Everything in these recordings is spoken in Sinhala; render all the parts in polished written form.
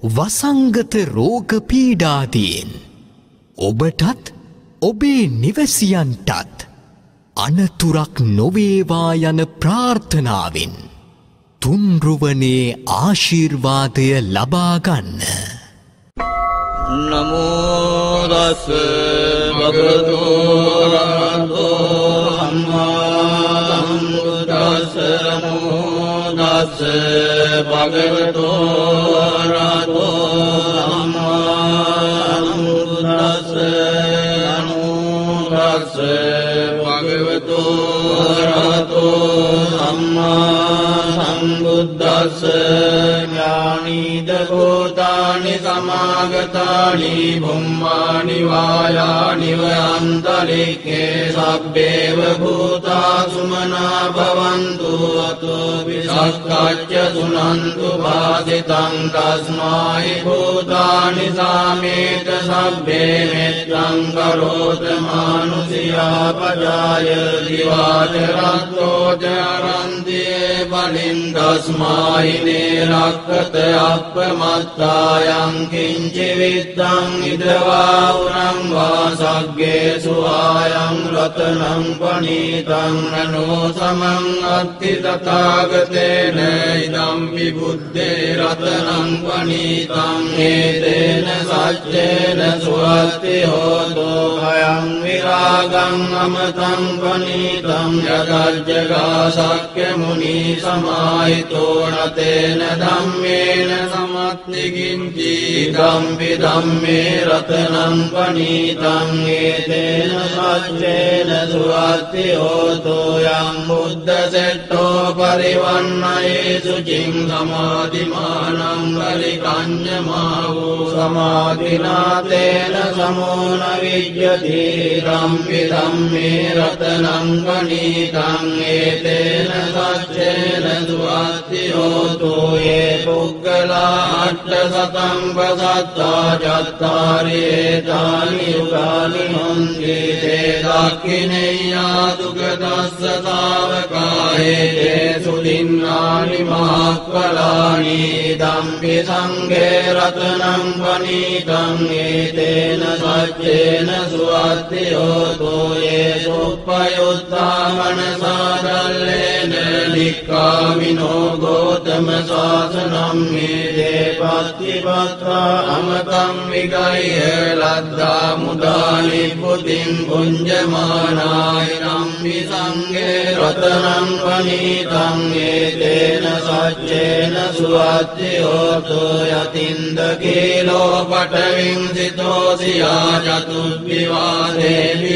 වසංගත රෝග පීඩාදීන් ඔබටත් ඔබේ නිවැසියන්ටත් අනතුරක් නොවේවා යන ප්‍රාර්ථනාවෙන් තුන්රුවනේ ආශිර්වාදය ලබා ගන්න. නමෝ තස් භගවතු අරහතෝ සම්මා සම්බුද්දස්ස නමෝ තස් භගවතු අරහතෝ සම්මා සම්බුද්දස්ස නමෝ තස් භගවතු අරහතෝ සම්මා සම්බුද්දස්ස ඥානීද භූතානි සමාගතානි බුම්මානි වායානි වයන්තරික්ඛේ සබ්බේව භූතා සුමනා භවන්තු අතෝ විසක්ඛච්ච සුනන්තු භාසිතං තස්මායි භූතානි සාමේත සබ්බේ මෙත්තං කරෝත මානුසියා පජාය දිවාච රත්තෝ චරන්තියේ බලින් තස්මායි නේරක්ඛත අප්පමත්තායං කිංචි විත්තං ඉදවා උරං වාසග්ගේ සුආයං රතනං පනීතං නනෝ සමං අත්ති තථාගතේන ඉදම් විබුද්දේ රතනං පනීතං හේතේන සච්චේන සුවත්ති හෝතෝ භයං විරාගං අමතං පනීතං යදජ්ජගා සක්්‍ය මුනි සමාහිතෝ නතේන ධම්මේන සමත්ති කිංචි ධම්පි ධම්මේ රතනං පනීතං ඒතේන සච්චේන සුවත්ති හෝතෝ යං බුද්ධ සෙට්ඨෝ පරිවන්නයේ සුචින් සමාධිමානං පරිකඤ්ඤමාවෝ සමාධිනාතේන සමෝන විජ්ජති ධම්පි ධම්මේ රතනං පනීතං ඒතේන සච්චේන සුවත්ති හෝතෝ යේ පුග්ගලා අට්ඨසතං පසත්තා චත්තාරි ඒතානි යුගානි හොන්ති තේ දක්ඛිනේයා දුගතස්ස ශාවකායේ තේ සුදින්නානි මහක්ඛලානි ධම්පි සංඝේ රතනං පනීතං ඒතේන සච්චේන සුවත්ති හෝතෝ යේ සුප්පයුත්තා මනසාදල්ලේන නික්ඛාමිනෝ ගෝතම ශාසනං මේදේ පත්තිපත්තා අමතං විගය්‍ය ලද්දා මුදානි පුතින් පුඤ්ජමානාය නම්මි සංඝේ රතනං පනීතං ඒතේන සච්චේන සුවත්ති හෝතෝ යතින්ද කීලෝ පඨවින් සිතෝසියා චතුබ්බිවාදේවි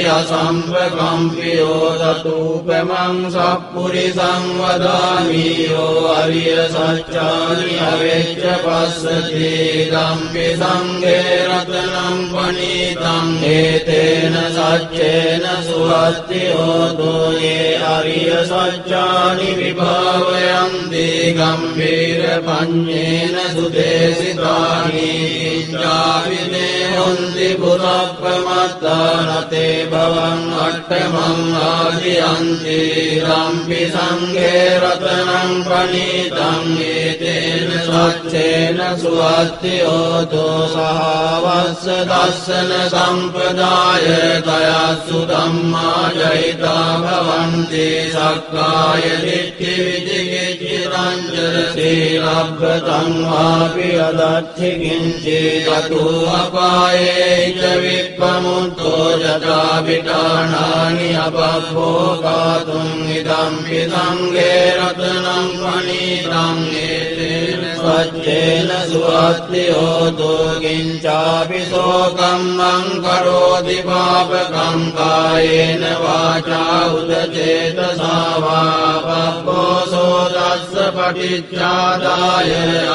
අසම්පකම්පියෝ සතූපමං සප්පුරිසං වදාමි යෝ අරිය සච්චානි අවෙච්ච පස්සති ධම්පි සංඝේ රතනං පනීතං ඒතේන සච්චේන සුවත්ති හෝතෝ යේ අරිය සච්චානි විභාවයන්ති ගම්භීර පඤ්ඤේන සුදේසිතානි ඉච්ඡාවිනේ හොන්ති පුරප්පමත්තානතේ භවං අට්ඨමං ආදියන්ති ධම්පි සංඝේ රතනං පනීතං ඒතේන සච්චේන සුවත්ති හෝතෝ සහවස්ස දස්සන සම්පදාය තයස්සු ධම්මා ජහිතා භවන්ති සක්කාය දිට්ඨි විචිකිච්ඡ රංජන සීලබ්බතං වාපි අදච්චි කිංචි යතු අපායේ ච විප්පමුත්තෝ යතා විඨානානි අපප්පෝකාතුං ඉදම්පි සංඝේ රතනං පනීතං ඒතේන සච්චේන සුවත්ති හෝතෝ කිංචාපි සෝකම්මං කරෝති පාපකං කායේන වාචා උදචේතසා වා පප්පෝසෝ දස්ස පටිච්චාදාය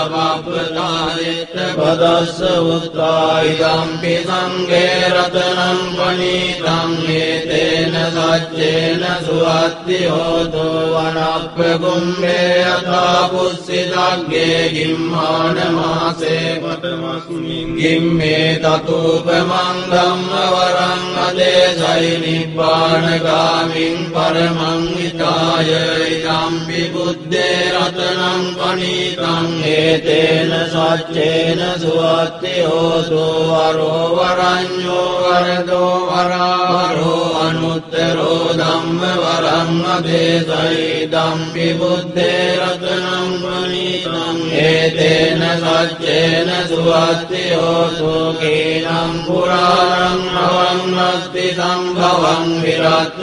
අපප්පතායෙත් පදස්ස උත්තා ඉදම්පි සංඝේ රතනං පනීතං ඒතේන සච්චේන සුවත්ති හෝතෝ වනප්ප කුම්භේ යථා පුස්සිතග්ගේ ගිම්මාන මාසේ පඨමස්මින් ගිම්මේ තතුපමං ධම්ම වරං අදේසයි නිබ්බානගාමින් පරමං විතාය ඉදම්පි බුද්දේ රතනං පනීතං හේතේන සච්චේන සුවත්ති හෝතු වරෝ වරඤ්ඤෝ වරදෝ වරාවරෝ අනුත්තරෝ ධම්ම වරං අදේසයි ඉදම්පි බුද්දේ රතනං පනීතං හේතේන සච්චේන සුවත්ති හෝතු කේනං පුරාණං අවන්නස්ති සම්භවං විරත්ත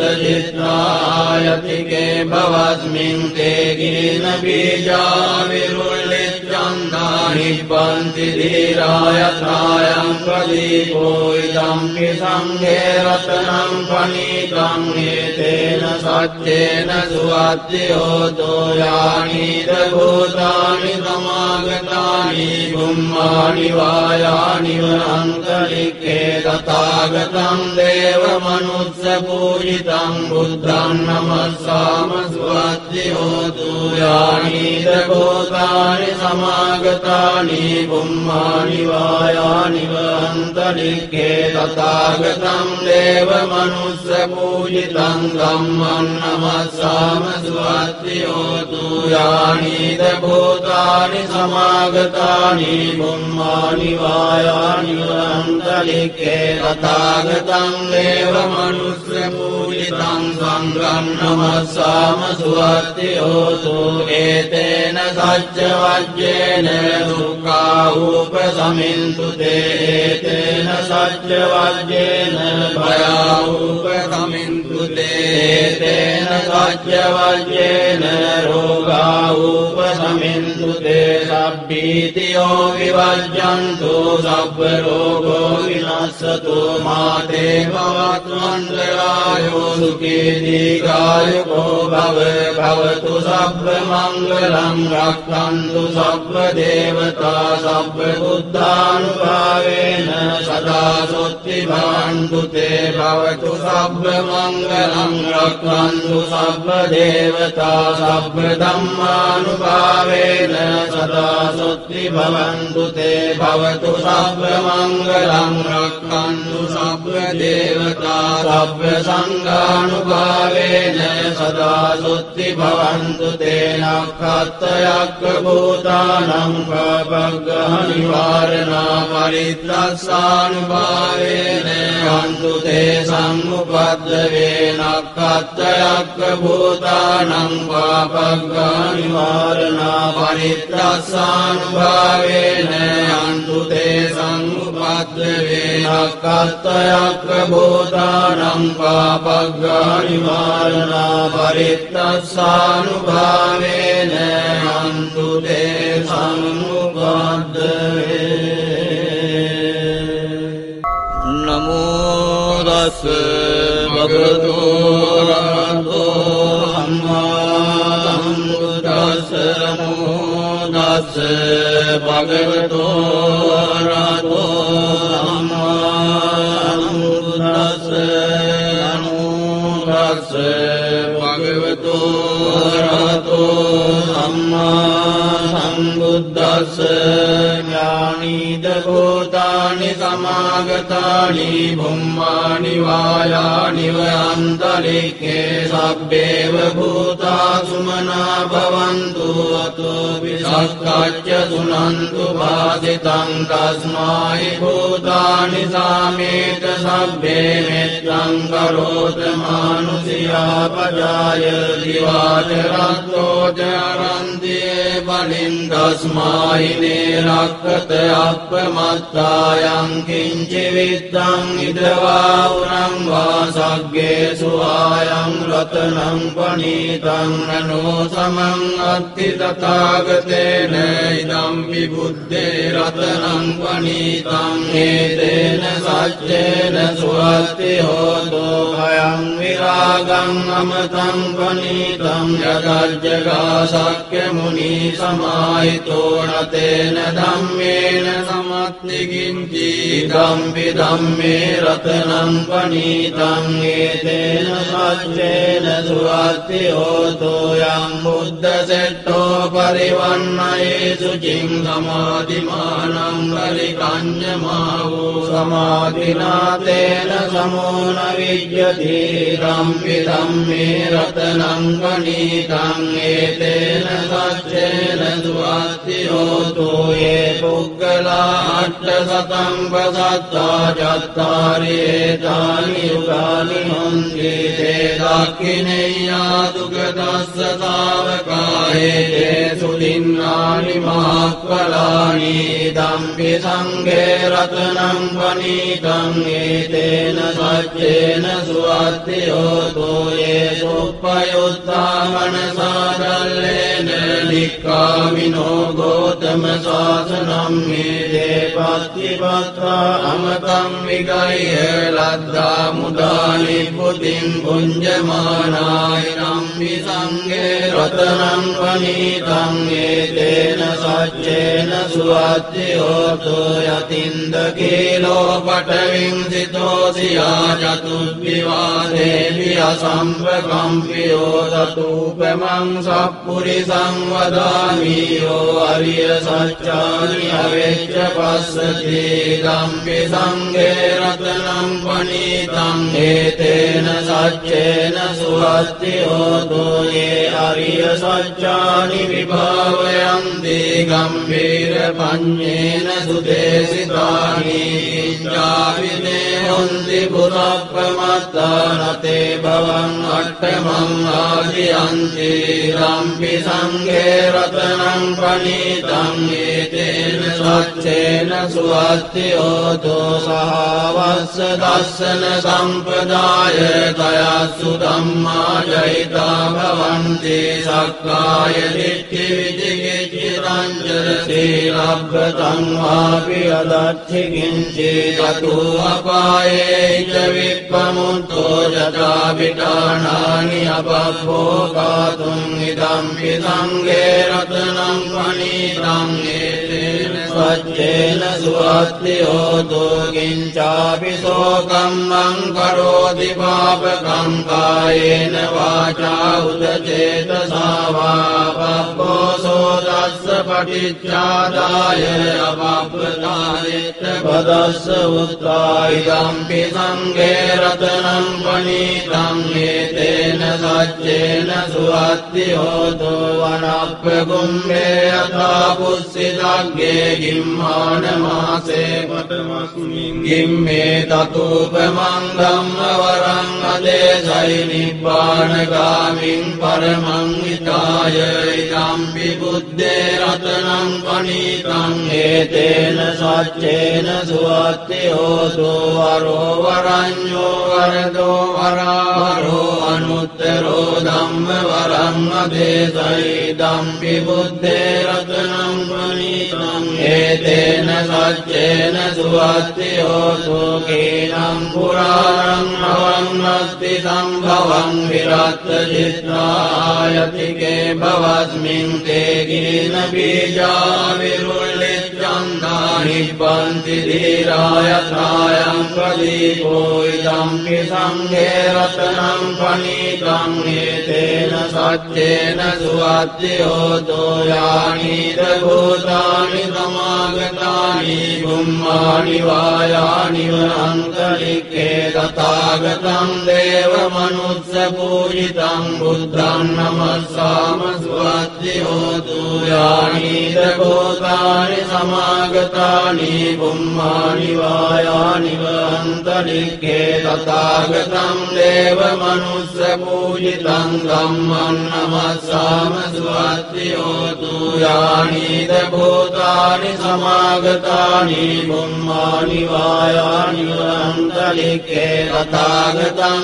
චිත්තායතිකේ භවස්මින් තේ ගින බීජා විරුල්ලිච්ඡන්දා නිබ්බන්ති ධීරායත්‍රායං ප්‍රදීපෝ ඉදම්පි සංඝේ රතනං පනීතං හේතේන සච්චේන සුවත්ති හෝතෝ යානිද භූතානි සමාගතානි බුම්මානි වායානි අන්තරික්ඛේ තථාගතං දේව මනුස්ස පූජිතං බුද්ධං නමස්සාම සුවත්ති හෝතු යානිද භූතානි සමාගතානි බුම්මානි වායානි අන්තරික්ඛේ තථාගතං දේව මනුස්ස පූජිතං ධම්මං නමස්සාම සුවත්ති හෝතු යානිද භූතානි සමාගතානි බුම්මානි වායානි අන්තරික්ඛේ තථාගතං දේව මනුස්ස පූජිතං සංඝං නමස්සාම සුවත්ති හෝතු ඒතේන සච්ච වජ්ජේන දුක්ඛාූප සමින්තු ඒතේන සච්ච වජ්ජේන භයාූප සමින්තු ඒතේන සච්ච වජ්ජේන රෝගාූප සමින්තු සබ්බීතියෝ විවජ්ජන්තු සබ්බ රෝගෝ විනස්සතු මාතේ භවත්වන්තරායෝ සුඛී දීඝායුකෝ භවතු සබ්බ මංගලං රක්ඛන්තු සබ්බ දේවතා සබ්බ බුද්ධානුභාවේන සදා සොත්ති භවන්තු තේ භවතු සබ්බ මංගලං රක්ඛන්තු සබ්බ දේවතා සබ්බ ධම්මානුභාවේන සදා සොත්ති භවන්තු තේ භවතු සබ්බ මංගලං රක්ඛන්තු සබ්බ දේවතා සබ්බ සංඝානුභාවේන සදා සොත්ති භවන්තු තේ නක්ඛත්තයක්ඛ භූතානං පබග්ගහ නිවාරණා පරිත්‍රස්සානුභාවේන අන්තු තේ සම්මුපද්දවේ නක්ඛත්තයක්ඛ භූතානං පබග්ගහ නිවාරණා පරිත්‍රස්සානුභාවේන අන්තු තේ සම්මුපද්දවේ නක්ඛත්තයක්ඛ භූතානං පබග්ගහ නිවාරණා පරිත්‍රස්සානුභාවේන අන්තු තේ සම්මුපද්දවේ නමෝ තස්ස භගවතු අරහතෝ සම්මා සම්බුද්දස්ස නමෝ තස්ස භගවතු අරහතෝ සම්මා සම්බුද්දස්ස නමෝ තස්ස භගවතු අරහතෝ සම්මා සම්බුද්දස්ස ඥානීද භූතානි සමාගතානි බුම්මානි වායානි අන්තරික්ඛේ සබ්බේව භූතා සුමනා භවන්තු අතෝ විසක්ඛච්ච සුනන්තු භාසිතං තස්මායි භූතානි සාමේත සබ්බේ මෙත්තං කරෝත මානුසියා පජාය දිවාචරත්තෝ චරන්තියේ බලින් තස්මායිනේ රක්ඛත අප්පමත්තායං කිංචි විත්තං ඉදවා උරං වාසග්ගේ සුආයං රතනං පනීතං නනෝ සමං අත්ති තථාගතේන ඉදම්පි බුද්දේ රතනං පනීතං හේතේන සච්චේන සුවත්ති හෝතෝ භයං විරාගං අමතං පනීතං යදජ්ජගා සක්්‍ය මුනි සමාහිතෝ නතේන ධම්මේන සම नास्ति किञ्चिदम्पि धम्मे रत्नं पनीतं एतेन सच्चेन सुवास्ति होतो यं बुद्धसेट्टो परिवन्नये शुचिं समाधिमानं परिकञ्जमावो समाधिना तेन समो न विद्यते रम्पि धम्मे रत्नं पनीतं एतेन सच्चेन सुवास्ति होतो ये पुग्गला अट्टशतं वसत्ता चत्तारि एतानि युगानि हन्ति ते दाक्षिणेय्या दुःखदस्य सावकाये ते सुदिन्नानि महाफलानि इदम्पि सङ्घे रत्नं पनीतं एतेन सच्चेन सुवास्ति होतो ये सोपयुक्ता मनसा दल्लेन निक्कामिनो गौतम शासनं मेदे पत्तिपत्रा अमतं विगह्य लद्धा मुदानि बुद्धिं भुञ्जमानायनं विसङ्गे रत्नं पनीतं एतेन सच्चेन सुवास्ति होतो यतिन्दकीलो पटविंसितोऽसिया चतुर्विवादेवि असम्प्रकम्पियो ततूपमं सपुरिसं वदामि यो अरियसच्चानि अवेच्च पश्यति इदम्पि सङ्घे रत्नं पनीतं एतेन सच्चेन सुवास्ति होतो ये अरियसच्चानि विभावयन्ति गम्भीरपञ्चेन सुदेशितानि इच्छाविदे हन्ति पुनःप्रमत्तानते भवन् अट्टमम् आदियन्ति रम्पि सङ्घे रत्नं पनीतं एतेन सच्चेन सुवास्ति होतो सहावस्य दर्शन सम्प्रदाय तया सुधम्मा जयिता भवन्ति सक्काय दिट्ठि विजिगिच्छिरञ्जरति लभ्यतं वापि अदर्थि किञ्चिदतो अपाये च विप्रमुक्तो यथा विटाणानि अपभोगातुम् इदम्पि सङ्घे रत्नं पनीतं एतेन सच्चेन सुवास्ति होतो किञ्चापि शोकं मं करोति पापकं कायेन वाचा उत चेतसा वा पप्पोऽसो तस्य पटिच्छादाय अपप्रदायितपदस्य उत्था इदम्पि सङ्घे रत्नं पनीतं एतेन सच्चेन सुवास्ति होतो वनप्रकुम्भे यथा पुष्सितज्ञे गिम्हानमासे पटमस्मिन् गिम्मे ततोपमं धम्मवरं अदेशै निब्बाणगामिं परमं हिताय इदम्पि बुद्धे रत्नं पनीतं एतेन सच्चेन सुवास्ति होतो वरो वरञ्जो वरदो वरावरो अनुत्तरो धम्मवरं अदेशै इदम्पि बुद्धे रत्नं पनीतं एतेन सच्चेन सुवास्ति होतो कीनं पुराणं भवन्नस्ति सम्भवं विरक्तचित्तायति के भवस्मिन् ते कीन बीजा विरुल्लिच्छन्दानि पन्ति धीराय त्रायं प्रदीपो इदम्पि सङ्घे रत्नं पनीतं एतेन सच्चेन सुवास्ति होतो यानि भूतानि समागतानि ब्रह्माणि वायानि अन्तरिक्षे तथागतं देवमनुष्यपूजितं बुद्धं नमस्साम सुवास्ति होतो यानि भूतानि समागतानि ब्रह्माणि वायानि अन्तरिक्षे तथागतं देवमनुष्यपूजितं धम्मं नमस्साम सुवास्ति होतो यानि भूतानि समागतानि ब्रह्माणि वायानि अन्तरिक्षे तथागतं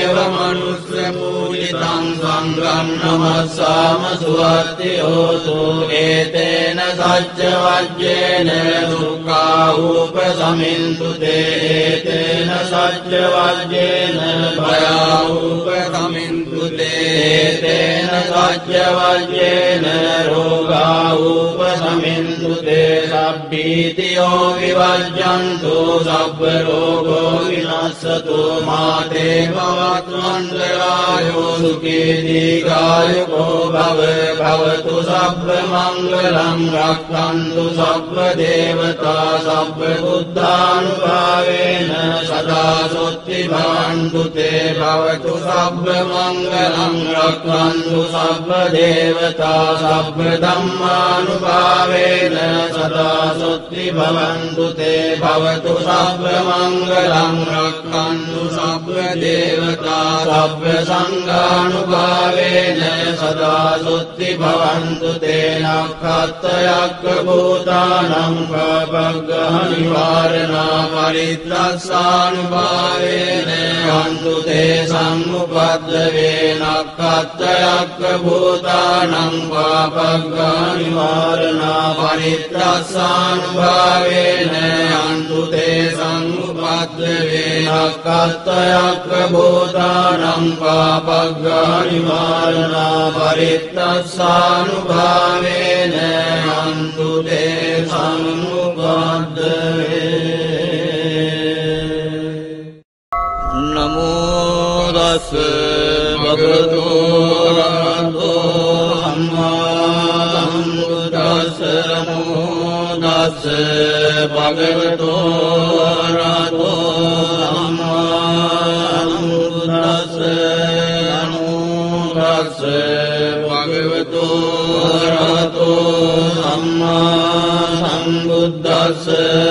देवमनुष्यपूजितं सङ्घं नमस्साम सुवास्ति होतो एतेन सच्चवज्येन දුක්ඛා උපසමින්තු තේතේන සච්ච වජ්ජේන භයා උපසමින්තු තේතේන සච්ච වජ්ජේන රෝගා උපසමින්තු තේ සබ්බීතියෝ විවජ්ජන්තු සබ්බ රෝගෝ විනස්සතු මාතේ භවත්වන්තරායෝ සුඛී දීඝායුකෝ භව භවතු සබ්බ මංගලං රක්ඛන්තු සබ්බ දේවතා සබ්බ බුද්ධානුභාවේන සදා සොත්ති භවන්තු තේ භවතු සබ්බ මංගලං රක්ඛන්තු සබ්බ දේවතා සබ්බ ධම්මානුභාවේන සදා සොත්ති භවන්තු තේ භවතු සබ්බ මංගලං රක්ඛන්තු සබ්බ දේවතා සබ්බ සංඝානුභාවේන සදා සොත්ති භවන්තු තේ නක්ඛත්තයක්ඛ භූතානං පාපග්ගහ නිවාරණා පරිත්‍රස්සානුභාවේන හන්තු තේ සම්මුපද්දවේ නක්ඛත්තයක්ඛ භූතානං පාපග්ගහ නිවාරණා පරිත්‍රස්සානුභාවේන හන්තු තේ සම්මුපද්දවේ නක්ඛත්තයක්ඛ භූතානං පාපග්ගහ නිවාරණා පරිත්‍රස්සානුභාවේන හන්තු තේ නමෝ තස් භගවතු අරහතෝ සම්මා සම්බුද්දස්ස නමෝ තස් භගවතු අරහතෝ සම්මා සම්බුද්දස්ස නමෝ තස් භගවතු අරහතෝ සම්මා සම්බුද්දස්ස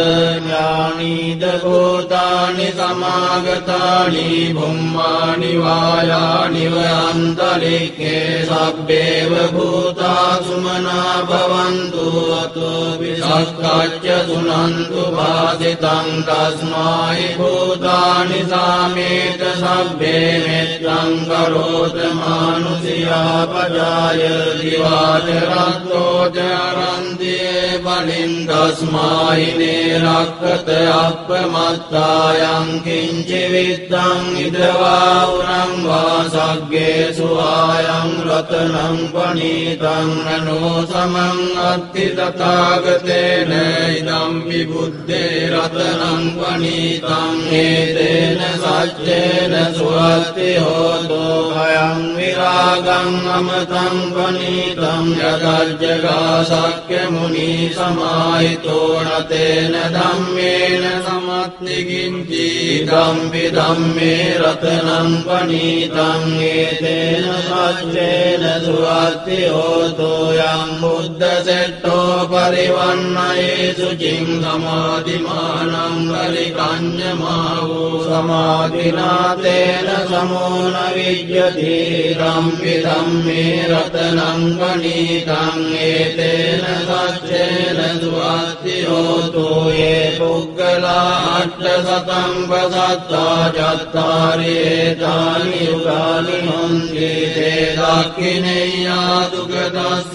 ඥානීද භූතානි සමාගතානි බුම්මානි වායානි වයන්තරික්ඛේ සබ්බේව භූතා සුමනා භවන්තු අතෝ විසක්ඛච්ච සුනන්තු වාදිතං තස්මායි භූතානි සාමේත සබ්බේ මෙත්තං කරෝත මානුසියා පජාය දිවාච රත්තෝ චරන්තියේ බලින් තස්මායිනේ රක්ඛත අප්පමත්තායං කිංචි විත්තං ඉදවා උරං වාසග්ගේ සුආයං රතනං පනීතං නනෝ සමං අත්ති තථාගතේන ඉදම් විබුද්ධේ රතනං පනීතං හේතේන සච්චේන සුවත්ති හෝතෝ භයං විරාගං අමතං පනීතං යදජ්ජගා සක්්‍ය මුනි සමාහිතෝ නතේන ධම්මේන සමත්ති කිංචි ධම්පි ධම්මේ රතනං පනීතං ඒතේන සච්චේන සුවත්ති හෝතෝ යං බුද්ධ සෙට්ඨෝ පරිවන්නයේ සුචින් සමාධිමානං පරිකඤ්ඤමාවෝ සමාධිනාතේන සමෝන විජ්ජති ධම්පි ධම්මේ රතනං පනීතං ඒතේන සච්චේන සුවත්ති හෝතෝ යේ පුග්ගලා අට්ඨ සතං පසත්තා චත්තාරි ඒතානි යුගානි හොන්ති තේ දක්ඛිනේයා දුගදස්ස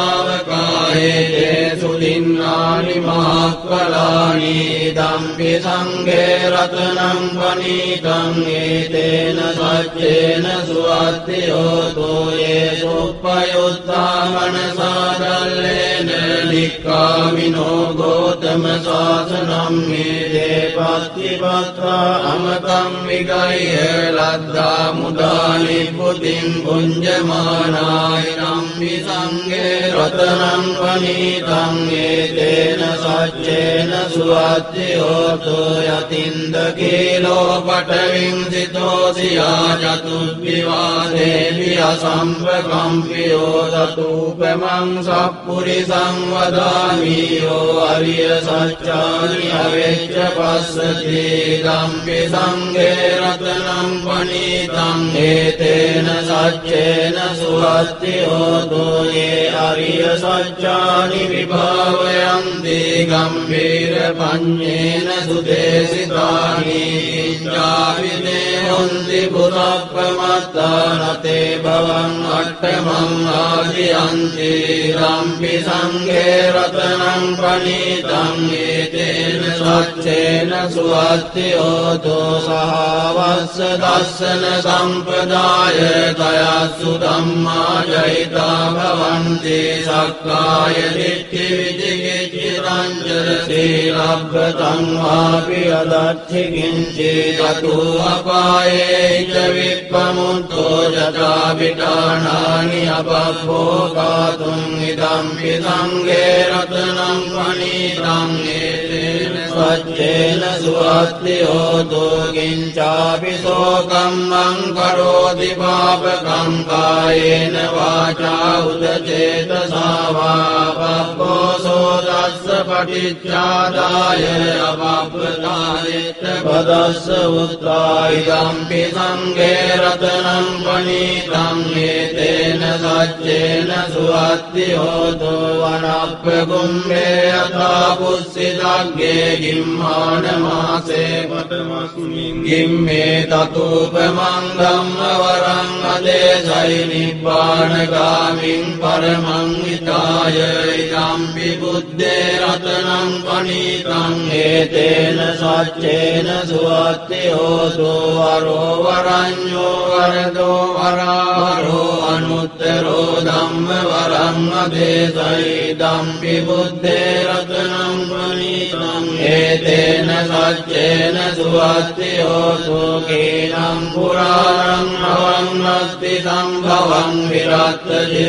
තාවකායේ සුදින්නානි මහක්ඛලානි ධම්පි සංඝේ රතනං පනීතං ඒතේන සච්චේන සුවත්ති හෝතෝ යේ සුප්පයුත්තා මනසාදල්ලේන නික්ඛාමිනෝ ගෝතම සාසනං මේ පත්තිපත්තා අමතං විගය්‍ය ලද්දා මුදානි පුතින් පුඤ්ජමානාය නම්මි සංඝේ රතනං පනීතං ඒතේන සච්චේන සුවත්ති හෝතෝ යතින්ද කීලෝ පඨවින් සිතෝසියා චතුබ්බිවාදේවි අසම්පකම්පියෝ තතුපමං සප්පුරිසං වදාමි යෝ අරිය සච්චානි අවෙච්ච පස්සති ධම්පි සංඝේ රතනං පනීතං ඒතේන සච්චේන සුවත්ති හෝතෝ යේ අරිය සච්චානි විභාවයන්ති ගම්භීර පඤ්ඤේන සුදේසිතානි ඉච්ඡාවිනේ හොන්ති පුරප්පමත්තා නතේ භවං අට්ඨමං ආදියන්ති ධම්පි සංඝේ රතනං පනීතං සච්චේන සුවත්ති හෝතු සහවස්ස දස්සන සම්පදාය තයස්සු ධම්මා ජහිතා භවන්ති සක්කාය දිට්ඨි විචිකිච්ඡ රංජන සීලබ්බතං වාපි අදච්චි කිංචි තතු අපායේ ච විප්පමුත්තෝ යතා විඨානානි අපබ්බෝකාතුං ඉදම්පි සංඝේ රතනං පණීතං ඒතේන සච්චේන සුවත්ති හෝතු කිංචාපි සෝකම්මං කරෝති පාපකං කායේන වාචා උදචේතසා වා පබ්බෝසෝ දස්ස පටිච්චාදාය අපබ්බතායෙත් පදස්ස උත්තා ඉදම්පි සංඝේ රතනං පණීතං ඒතේන සච්චේන සුවත්ති හෝතු වනප්පකුම්භේ අතා පුස්සිතග්ගේ ගිම්මාන මාසේ පතමස්මින් ගිම්මේ තතුපමං ධම්ම වරං අදේසයි නිබ්බානගාමින් පරමං හිතාය ඉදම්පි බුද්දේ රතනං පණීතං ඒතේන සච්චේන සුවත්ති හෝතු වරෝ වරඤ්ඤෝ වරදෝ වරාවරෝ අනුත්තරෝ ධම්ම වරං අදේසයි ඉදම්පි බුද්දේ රතනං පණීතං ඒතේන සච්චේන සුවත්ති හෝතු කේනම් පුරාණං අවන්නස්ති සම්භවං විරත්ත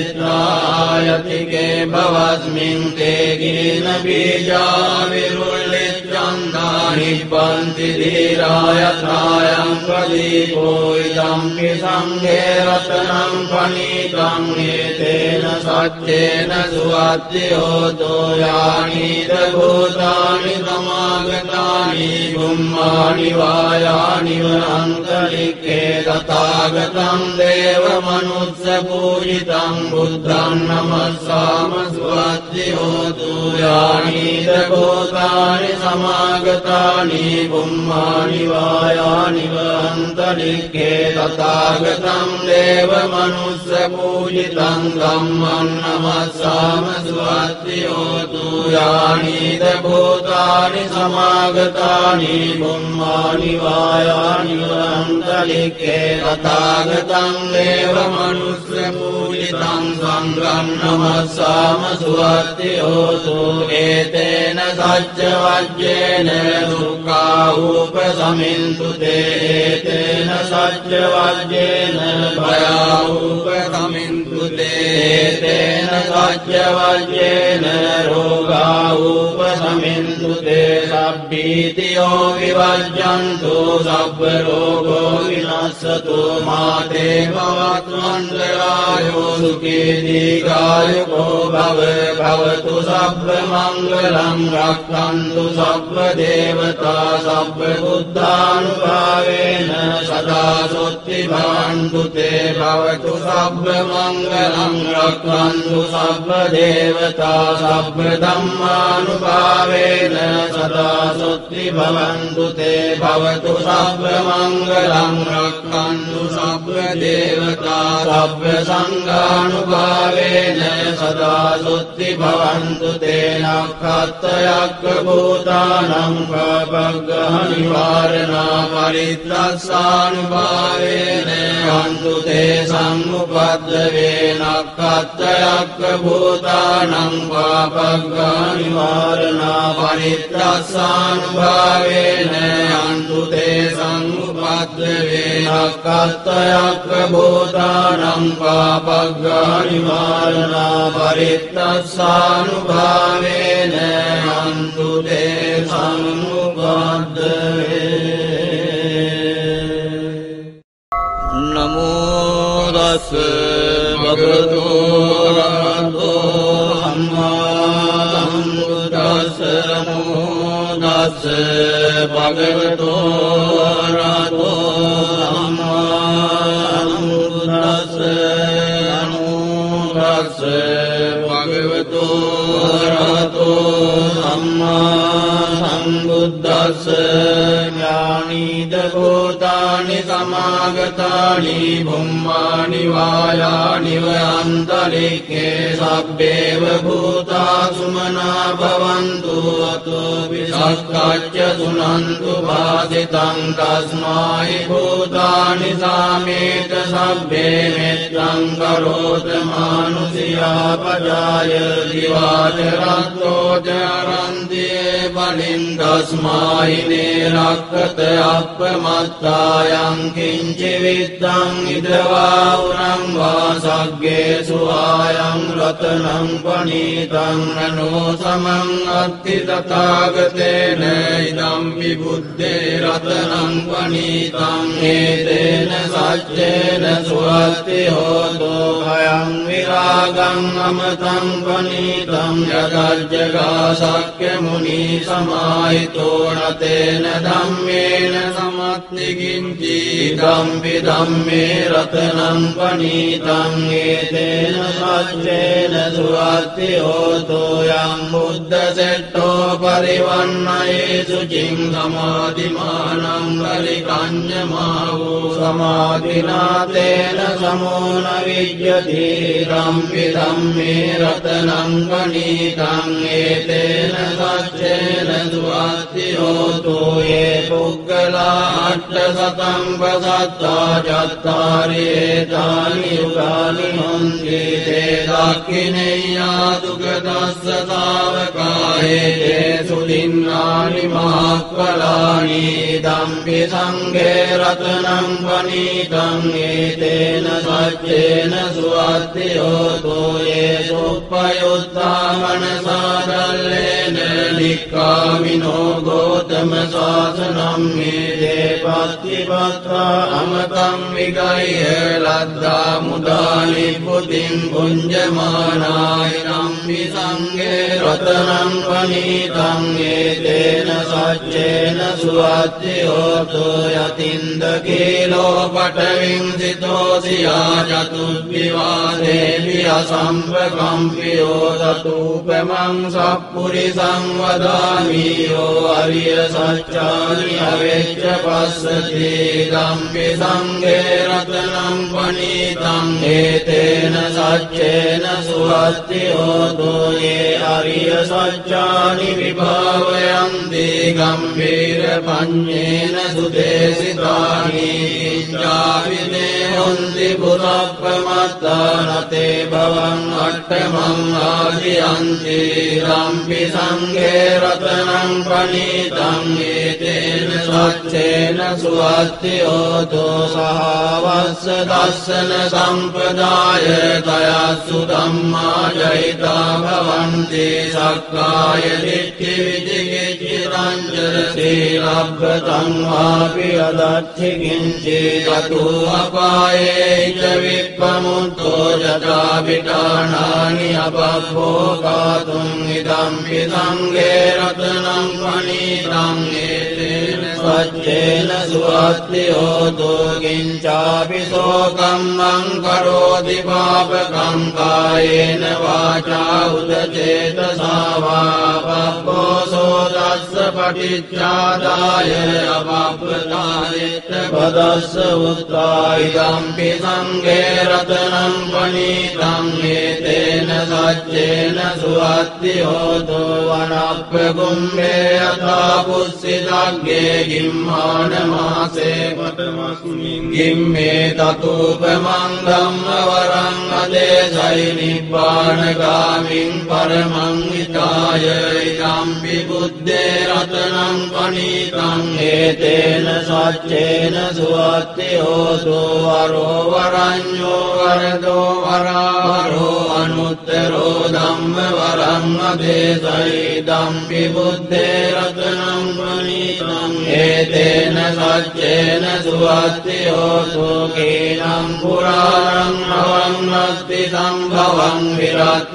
චිත්තායතිකේ භවස්මින් තේ ගින බීජා විරුල්ලිච්ඡන්දා නිබ්බන්ති ධීරායත්‍රායං ප්‍රදීපෝ ඉදම්පි සංඝේ රතනං පණීතං ඒතේන සච්චේන සුවත්ති හෝතු යානිද භූතානි සමාගතානි බුම්මානි වායානි වනන්තරික්ඛේ තථාගතං දේව මනුස්ස පූජිතං බුද්ධං නමස්සාම සුවත්ති හෝතු යානිද භූතානි සමාගතානි බුම්මානි වායානි වනන්තරික්ඛේ තථාගතං දේව මනුස්ස පූජිතං ධම්මං නමස්සාම සුවත්ති හෝතු යානිද භූතානි සමාගතානි බුම්මානි වායානි වනන්තරික්ඛේ තථාගතං දේව මනුස්ස පූජිතං සංඝං නමස්සාම සුවත්ති හෝතු ඒතේන සච්ච වජ්ජේන දුක්ඛා උපසමින්තු ඒතේන සච්ච වජ්ජේන භයා උපසමින්තු ඒතේන සච්ච වජ්ජේන රෝගා උපසමින්තු සබ්බීතියෝ විවජ්ජන්තු සබ්බ රෝගෝ විනස්සතු මාතේ භවත්වන්දරායෝ සුඛී දීඝායුකෝ භව භවතු සබ්බ මංගලං රක්ඛන්තු සබ්බ දේවතා සබ්බ බුද්ධානුභාවේන සදා සොත්ති භවන්තු තේ භවතු සබ්බ මංගලං රක්ඛන්තු සබ්බ දේවතා සබ්බ ධම්මානුභාවේන සදා සොත්ති භවන්තු තේ භවතු සබ්බ මංගලං රක්ඛන්තු සබ්බ දේවතා සබ්බ සංඝානුභාවේන සදා සොත්ති භවන්තු තේ නක්ඛත්තයක්ඛ භූතානං පබග්ගහ නිවාරණා පරිත්තස්සානුභාවේන හන්තු තේ සම්මුපද්දවේ නක්ඛත්තයක්ඛ භූතානං පබග්ගහ නිවාරණා පරිත්තස්සානුභාවේන හන්තු තේ සම්මුපද්දවේ නක්ඛත්තයක්ඛ භූතානං පබග්ගහ නිවාරණා පරිත්තස්සානුභාවේන හන්තු තේ සම්මුපද්දවේ නමෝ තස්ස භගවතු අරහතෝ සම්මා සම්බුද්දස්ස නමෝ තස්ස භගවතු අරහතෝ සම්මා සම්බුද්දස්ස නමෝ තස්ස භගවතු අරහතෝ සම්මා බුද්දස්ස ඥානීද භූතානි සමාගතානි බුම්මානි වායානි වයන්තරික්ඛේ සබ්බේව භූතා සුමනා භවන්තු අතෝ විසක්ඛච්ච සුනන්තු භාසිතං තස්මායි භූතානි සාමේත සබ්බේ මෙත්තං කරෝත මානුසියා පජාය දිවාච රත්තෝ චරන්තියේ බලින් තස්මායි නේරක්ඛත අප්පමත්තායං කිංචි විත්තං ඉදවා උරං වාසග්ගේ සුආයං රතනං පනීතං නනෝ සමං අත්ති තථාගතේන ඉදම් විබුද්ධේ රතනං පනීතං හේතේන සච්චේන සුවත්ති හෝතෝ භයං විරාගං අමතං පනීතං යදජ්ජගා සක්්‍ය මුනි සමාහිතෝ නතේන ධම්මේන සමත්ති කිංචි ධම්පි ධම්මේ රතනං පනීතං හේතේන සච්චේන සුවත්ති හෝතෝ යං බුද්ධ සෙට්ඨෝ පරිවන්නයේ සුචින් සමාධිමානං පරිකඤ්ඤමාවෝ සමාධිනාතේන සමෝන විජ්ජති ධම්පි ධම්මේ රතනං පනීතං හේතේන සච්චේන සුවත්ති හෝතෝ යේ පුග්ගලා අට්ඨසතං පසත්තා චත්තාරි ඒතානි යුගානි හොන්ති තේ දක්ඛිනේයා දුගදස්ස තාවකායේ සුදින්නානි මහක්ඛලානි ධම්පි සංඝේ රතනං පනීතං හේතේන සච්චේන සුවත්ති හෝතෝ යේ සුප්පයුත්තා මනසාදල්ලේන නික්ඛාමිනෝ ගෝතම සාසනං මේදේ පත්තිපත්තා අමතං විගය්‍ය ලද්දා මුදානි පුතින් පුඤ්ජමානාය නම්පි සංඝේ රතනං පනීතං හේතේන සච්චේන සුවත්ති හෝතෝ යතින්ද කීලෝ පඨවින් සිතෝසියා චතුබ්බිවාදේවි අසම්පකම්පියෝ සතූපමං සප්පුරිසං වදාමි යෝ අරිය සච්චානි අවෙච්ච පස්සති ධම්පි සංඝේ රතනං පනීතං හේතේන සච්චේන සුවත්ති හෝතෝ යේ අරිය සච්චානි විභාවයන්ති ගම්භීර පඤ්ඤේන සුදේසිතානි ඉච්ඡාවිනේ හොන්ති පුරප්පමත්තානතේ භවං අට්ඨමං ආදියන්ති ධම්පි සංඝේ රතනං පනීතං හේතේන සච්චේන සුවත්ති හෝතෝ සහවස්ස දස්සන සම්පදාය තයස්සු ධම්මා ජහිතා භවන්ති සක්කාය දිට්ඨි විචිකිච්ඡිතං සීලබ්බතං වාපි අදච්චි කිංචි තතු අපායේ ච විප්පමුත්තෝ යතා විඨානානි අපබ්බෝකාතුං ඉදම්පි සංඝේ රතනං පනීතං හේතේන සච්චේන සුවත්ති හෝතෝ කිංචාපි සෝකම්මං කරෝති පාපකං කායේන වාචා උදචේතසා වා පබ්බෝසෝ දස්ස පටිච්චාදාය අපබ්බතායෙත් පදස්ස උත්තා ඉදම්පි සංඝේ රතනං පනීතං හේතේන සච්චේන සුවත්ති හෝතෝ වනප්ප කුම්භේ යථා පුස්සිතග්ගේ ගිම්මාන මාසේ පඨමස්මින් ගිම්මේ තතූපමං ධම්ම වරං අදේසයි නිබ්බානගාමින් පරමං හිතාය ඉදම්පි බුද්දේ රතනං පනීතං හේතේන සච්චේන සුවත්ති හෝතෝ වරෝ වරඤ්ඤෝ වරදෝ වරාවරෝ අනුත්තරෝ ධම්ම වරං අදේසයි ධම්පි බුද්දේ රතනං පනීතං හේතේන සච්චේන සුවත්ති හෝතෝ කේනං පුරාණං නවං අස්ති සම්භවං විරත්ත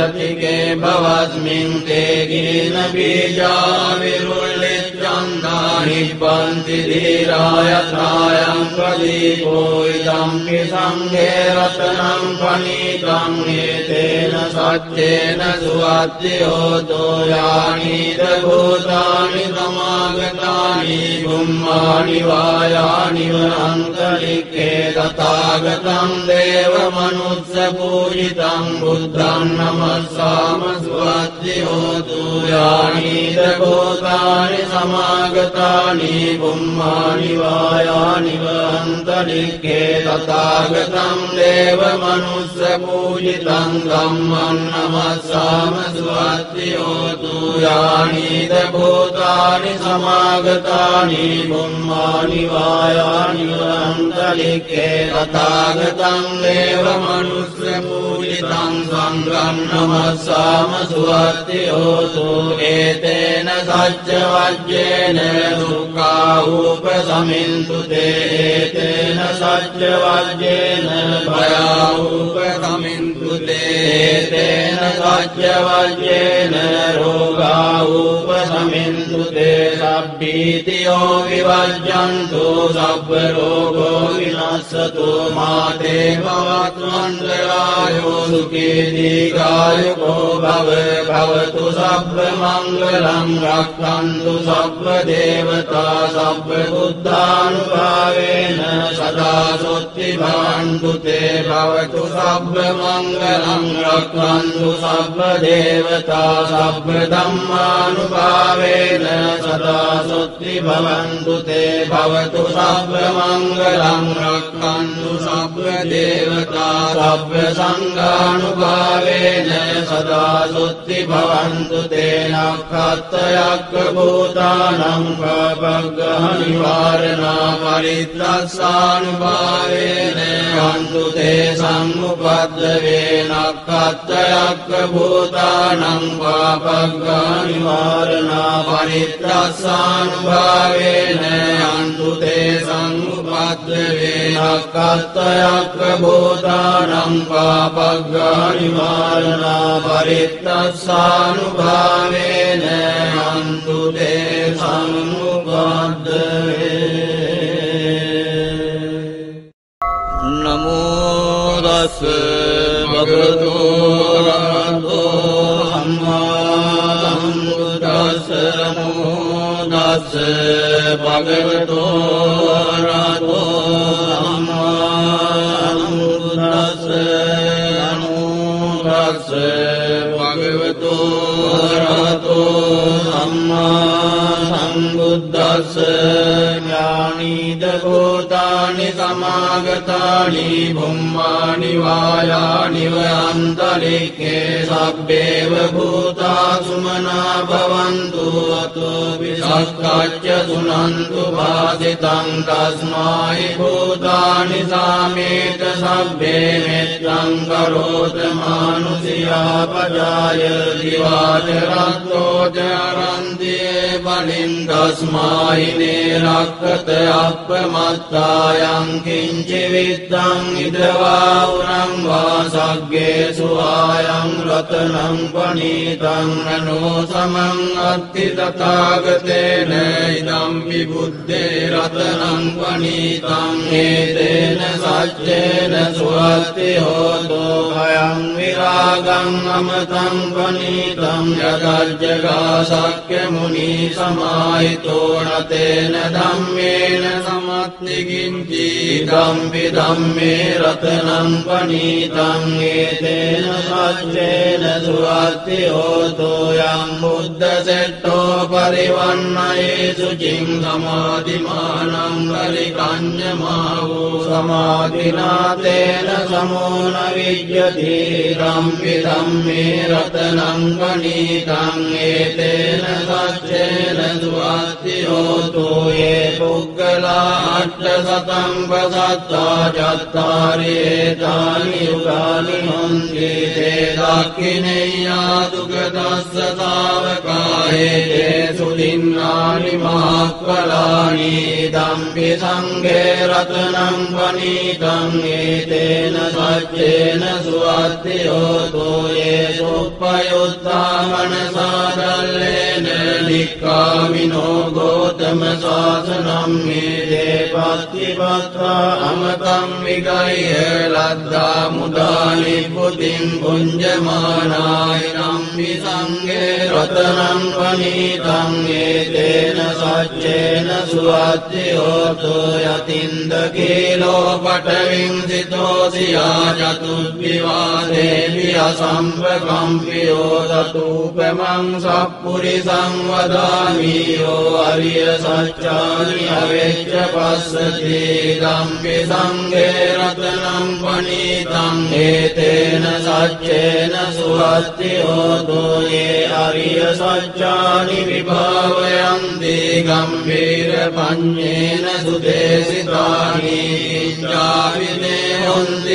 චිත්‍රායතිකේ භවස්මින් තේ ගින බීජා විරුල්ලිච්ඡන්දා නිබ්බන්ති දීරායත්‍රායං ප්‍රදීපෝ ඉදම්පි සංඝේ රතනං පනීතං හේතේන සච්චේන සුවත්ති හෝතෝ යානිද භූතානි සමාගතානි බුම්මානි වායානි වනන්තරික්ඛේ තථාගතං දේව මනුස්ස පූජිතං බුද්ධං නමස්සාම සුවත්ති හෝතු යානිද භූතානි සමාගතානි බුම්මානි වායානි වනන්තරික්ඛේ තථාගතං දේව මනුස්ස පූජිතං ධම්මං නමස්සාම සුවත්ති හෝතු යානිද භූතානි සමාගතානි බුම්මානි වායානි වනන්තරික්ඛේ තථාගතං දේව මනුස්ස පූජිතං සංඝං නමස්සාම සුවත්ති හෝතු ඒතේන සච්ච වජ්ජේන දුක්ඛා උපසමින්තු තේතේන සච්ච වජ්ජේන භයා උපසමින්තු තේතේන සච්ච වජ්ජේන රෝගා උපසමින්තු තේ සබ්බීතියෝ විවජ්ජන්තු සබ්බ රෝගෝ විනස්සතු මාතේ භවත්වන්තරායෝ සුඛී දීඝායුකෝ භවතු සබ්බ මංගලං රක්ඛන්තු සබ්බ දේවතා සබ්බ බුද්ධානුභාවේන සදා සොත්ති භවන්තු තේ භවතු සබ්බ මංගලං රක්ඛන්තු සබ්බ දේවතා සබ්බ ධම්මානුභාවේන සදා සොත්ති භවන්තු තේ භවතු සබ්බ මංගලං රක්ඛන්තු සබ්බ දේවතා සබ්බ සංඝානුභාවේන සදා සොත්ති භවන්තු තේ නක්ඛත්තයක්ඛ භූතානං පබග්ගහ නිවාරණා පරිත්‍රස්සානුභාවේන අන්තු තේ සම්මුපද්දවේ නක්ඛත්තයක්ඛ භූතානං පබග්ගහ නිවාරණා පරිත්‍රස්සානුභාවේන අන්තු තේ සම්මුපද්දවේ නක්ඛත්තයක්ඛ භූතානං පබග්ගහ නිවාරණා පරිත්‍රස්සානුභාවේන අන්තු තේ නමෝ තස්ස භගවතු අරහතෝ සම්මා සම්බුද්දස්ස නමෝ තස්ස භගවතු අරහතෝ සම්මා සම්බුද්දස්ස නමෝ තස්ස භගවතු අරහතෝ සම්මා සම්බුද්දස්ස ඥානීද භූතානි සමාගතානි බුම්මානි වායානි වයන්තරික්ඛේ සබ්බේව භූතා සුමනා භවන්තු අතෝ විසක්ඛච්ච සුනන්තු භාසිතං තස්මායි භූතානි සාමේත සබ්බේ මෙත්තං කරෝත මානුසියා පජාය දිවාච රත්තෝ චරන්තියේ බලින් තස්මායිනේ රක්ඛත අප්පමත්තායං කිංචි විත්තං ඉදවා උරං වාසග්ගේ සුආයං රතනං පනීතං නනෝ සමං අත්ති තථාගතේන ඉදම්පි බුද්දේ රතනං පනීතං හේතේන සච්චේන සුවත්ති හෝතෝ භයං විරාගං අමතං පනීතං යදජ්ජගා සක්්‍ය මුනි සමාහිතෝ නතේන ධම්මේන සමත්ති කිංචි ධම්පි ධම්මේ රතනං පනීතං ඒතේන සච්චේන සුවත්ති හෝතෝ යං බුද්ධ සෙට්ඨෝ පරිවන්නයේ සුචින් සමාධිමානං පරිකඤ්ඤමාවෝ සමාධිනාතේන සමෝන විජ්ජති ධම්පි ධම්මේ රතනං පනීතං ඒතේන සච්චේන සුවත්ති හෝතෝ යේ පුග්ගලා අට්ඨසතං පසත්තා චත්තාරි ඒතානි යුගානි හොන්ති තේ දක්ඛිනේයා දුගතස්ස තාවකායේ සුදින්නානි මහක්කලානි දම්පි සංඝේ රතනං පනීතං ඒතේන සච්චේන සුවත්තියෝතෝ යේ සුප්පයුත්තා මනසාදල්ලේන නික්ඛාමිනෝ ගෝතම සාසනම් මේ දේපත්තිපත්වා අමතං විගය්‍ය ලද්දා මුදානි පුතින් පුඤ්ජමානාය නම්මි සංඝේ රතනං පනීතං ඒතේන සච්චේන සුවත්තියෝතෝ යතින්ද කීලෝ පඨවින් සිතෝසියා චතුබ්බිවාදේවි අසම්පකම්පියෝ දතූපමං සප්පුරිසං වදාමි යෝ අරිය සච්චානි අවෙච්ච පස්සති ධම්පි සංඝේ රතනං පනීතං ඒතේන සච්චේන සුවත්තියෝතෝ යේ අරිය සච්චානි විභාවයන්ති ගම්භීර පඤ්ඤේන සුදේසිතානි ඉච්ඡාවිනේ හොන්ති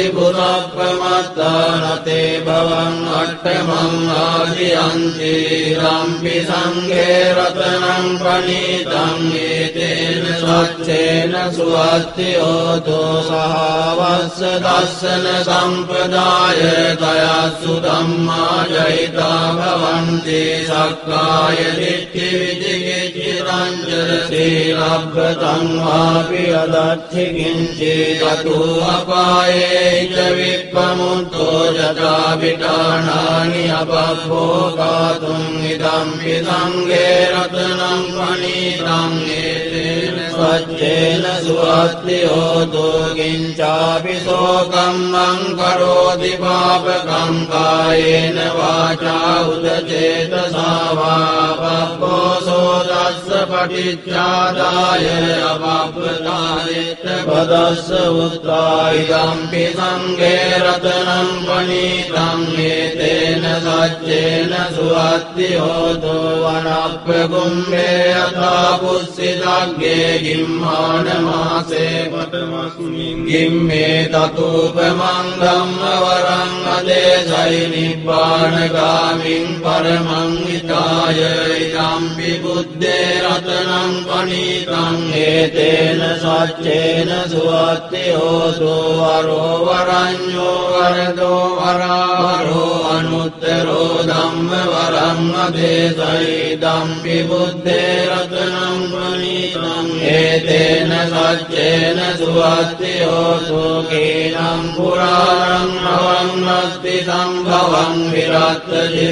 පුරප්පමත්තානතේ භවං අට්ඨමං ආදියන්ති ධම්පි සංඝේ රතනං පනීතං ඒතේන සච්චේන සුවත්තියෝතෝ සහවස්ස දස්සන සම්පදාය තයස්සු ධම්මා ජහිතා භවන්ති සක්කාය දිට්ඨි විචිකිච්ඡිතං සීලබ්බතං වාපි අදච්චි කිංචි චතු අපායේ ච විප්පමුත්තෝ ජතා විඨානානි අපප්පෝකාතුං ඉදම්පි සංඝේ රතනං පනීතං ඒතේන සච්චේන සුවත්තියෝතෝ කිංචාපි සෝකම්මං කරෝති පාපකං කායේන වාචා උදචේතසා වා පප්පෝසෝ දස්ස පටිච්චාදාය අපප්පතායෙත් පදස්ස උත්තායිදම්පි සංඝේ රතනං පනීතං ඒතේන සච්චේන සුවත්තියෝතෝ වනප්ප කුම්භේ යථා පුස්සිතග්ගේ ගිම්මාන මාසේ පඨමස්මින් ගිම්මේ තතූපමං ධම්ම වරං අදේසයි නිබ්බානගාමින් පරමං හිතාය ඉදම්පි බුද්දේ රතනං පනීතං ඒතේන සච්චේන සුවත්තියෝතෝ වරෝ වරඤ්ඤෝ වරදෝ වරාවරෝ අනුත්තරෝ ධම්ම වරං අදේසයි ඉදම්පි බුද්දේ රතනං පනීතං ඒතේන සච්චේන සුවත්තියෝතෝ කේනං පුරාණං අවන්නස්ති සම්භවං විරත්ත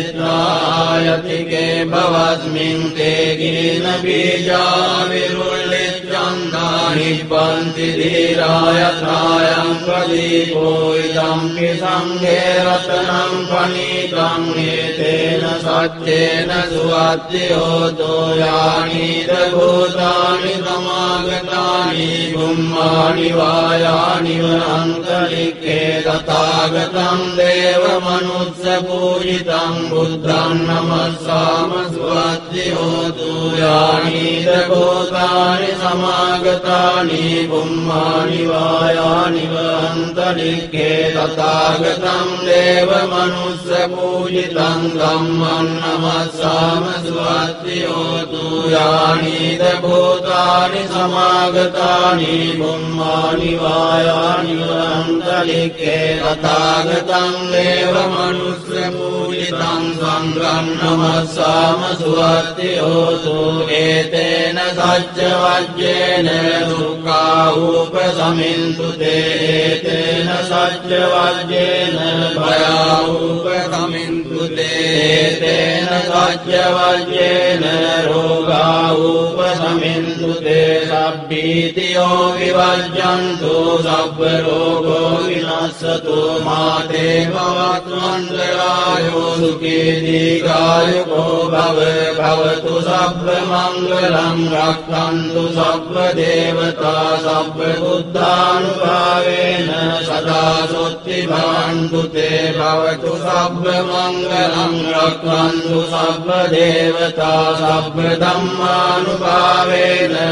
චිත්තායතිකේ භවස්මින් තේ ගින බීජා විරුල්ලිච්ඡන්දා නිබ්බන්ති ධීරායත්‍රායං ප්‍රදීපෝ ඉදම්පි සංඝේ රතනං පනීතං ඒතේන සච්චේන සුවත්තියෝතෝ යානිද භූතානි සමාගතානි බුම්මානි වායානි අන්තරික්ඛේ තථාගතං දේව මනුස්ස පූජිතං බුද්ධං නමස්සාම සුවත්තියෝතු යානිද භූතානි සමාගතානි බුම්මානි වායානි අන්තරික්ඛේ තථාගතං දේව මනුස්ස පූජිතං ධම්මං නමස්සාම සුවත්තියෝතු යානිද භූතානි සමාගතානි බුම්මානි වායානි අන්තරික්ඛේ තථාගතං දේව මනුස්ස පූජිතං සංඝං නමස්සාම සුවත්තියෝතු ඒතේන සච්ච වජ්ජේන දුක්ඛා උපසමින්තු තේ ඒතේන සච්ච වජ්ජේන භයා උපසමින්තු තේ ඒතේන සච්ච වජ්ජේන රෝගා උපසමින්තු තේ සබ්බීතියෝ විවජ්ජන්තු සබ්බ රෝගෝ විනස්සතු මාතේ භවත්වන්දරායෝ සුඛී දීඝායුකෝ භව භවතු සබ්බ මංගලං රක්ඛන්තු සබ්බ දේවතා සබ්බ බුද්ධානුභාවේන සදා සොත්ති භවන්තු තේ භවතු සබ්බ මංගලං රක්ඛන්තු සබ්බ දේවතා සබ්බ ධම්මානුභාවේන සදා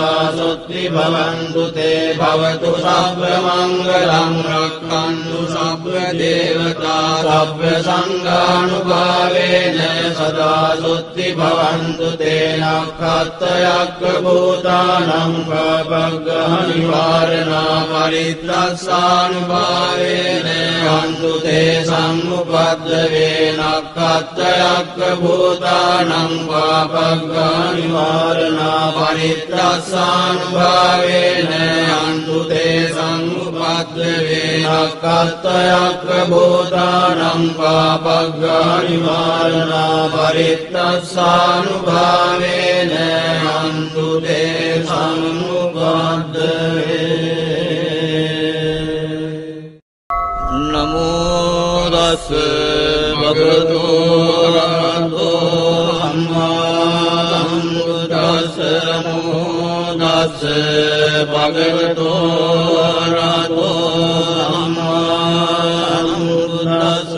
සදා සොත්ති භවන්තු තේ භවතු සබ්බ මංගලං රක්ඛන්තු සබ්බ දේවතා සබ්බ සංඝානුභාවේන සදා සොත්ති භවන්තු තේ නක්ඛත්තයක්ඛ භූතානං පාපග්ගහ නිවාරණා පරිත්‍රස්සානුභාවේන අන්තු තේ සම්මුපද්දවේ නක්ඛත්තයක්ඛ භූතානං පාපග්ගහ නිවාරණා පරිත්‍රස්සානුභාවේන අන්තු තේ සම්මුපද්දවේ නක්ඛත්තයක්ඛ භූතානං පාපග්ගහ නිවාරණා පරිත්‍රස්සානුභාවේන අන්තු තේ නමෝ තස්ස භගවතු අරහතෝ සම්මා සම්බුද්දස්ස නමෝ තස්ස භගවතු අරහතෝ සම්මා සම්බුද්දස්ස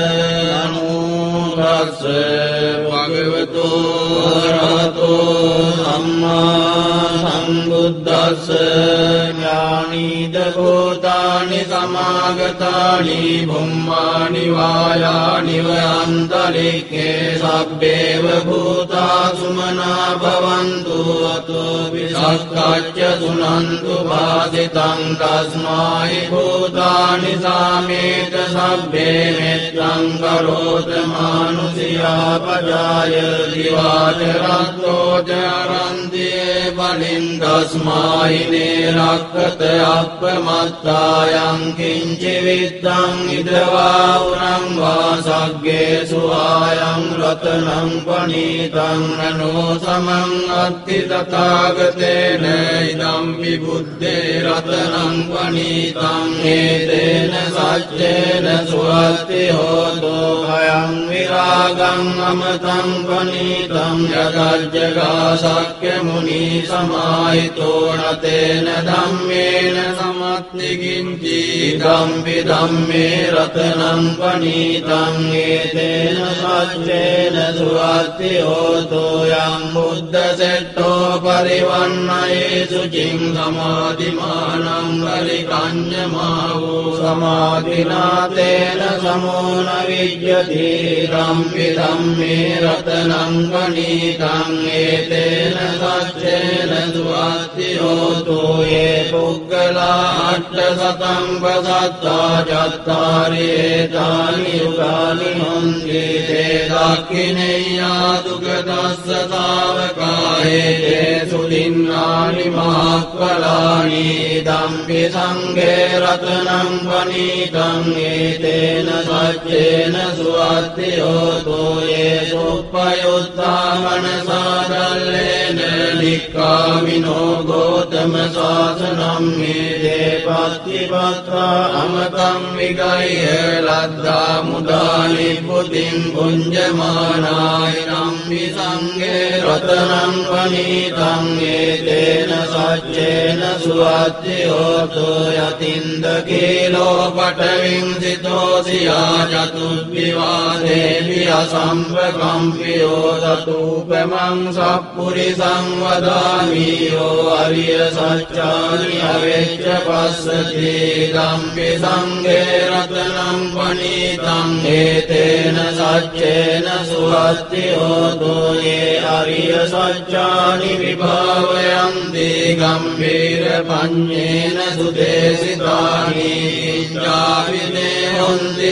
නමෝ තස්ස භගවතු අරහතෝ සම්මා සම්බුද්දස්ස ඥානීද භූතානි සමාගතානි බුම්මානි වායානි වයන්තරික්ඛේ සබ්බේව භූතා සුමනා භවන්තු අතෝ විසක්ඛච්ච සුනන්තු වාදිතං තස්මායි භූතානි සාමේත සබ්බේ මෙත්තං කරෝත මානුසියා පජාය දිවාච රත්තෝ චරන්තියේ බලින් තස්මායිනේ රක්ඛත අප්පමත්තායං කිංචි විත්තං ඉදවා උරං වාසග්ගේසු ආයං රතනං පනීතං නනෝ සමං අත්ති තථාගතේන ඉදම් විබුද්ධේ රතනං පනීතං හේතේන සච්චේන සුවත්ති හෝතෝ භයං විරාගං අමතං පනීතං යදජ්ජගා සක්්‍ය මුනි සමාහිතෝ නතේන ධම්මේන සමත්ති කිංචි ධම්පි ධම්මේ රතනං පනීතං ඒතේන සච්චේන සුවත්ති හෝතෝ යං බුද්ධ සෙට්ඨෝ පරිවන්නයේසු චින් සමාධිමානං පරිකඤ්ඤමාවෝ සමාධිනාතේන සමෝන විජ්ජති ධම්පි ධම්මේ රතනං පනීතං ඒතේන සච්චේන සුවත්ති හෝතෝ යේ පුග්ගලා අට්ඨ සතං පසත්තා චත්තාරි ඒතානි යුගානි හොන්ති තේ දක්ඛිනේයා දුගදස්ස තාවකායේ තේ සුදින්නානි මහක්ඛලානි ධම්පි සංඝේ රතනං පනීතං ඒතේන සච්චේන සුවත්ති හෝතෝ යේ සුප්පයුත්තා මනසාදල්ලේන නික්ඛාමිනෝ ගෝතම ශාසනං මේ පත්තිපත්තා අමතං විගය්‍ය ලද්දා මුදානි පුතින් පුඤ්ජමානාය නම්පි සංඝේ රතනං පනීතං ඒතේන සච්චේන සුවත්ති හෝතෝ යතින්ද කීලෝ පඨවින් සිතෝසියා චතුබ්බිවාදේවි අසම්පකම්පියෝ තතුපමං සප්පුරිසං වදාමි යෝ අරිය සච්චානි අවෙච්ච පස්සති ධම්පි සංඝේ රතනං පනීතං ඒතේන සච්චේන සුවත්ති හෝතෝ යේ අරිය සච්චානි විභාවයන්ති ගම්භීර පඤ්ඤේන සුදේසිතානි ඉච්ඡාවිනේ හොන්ති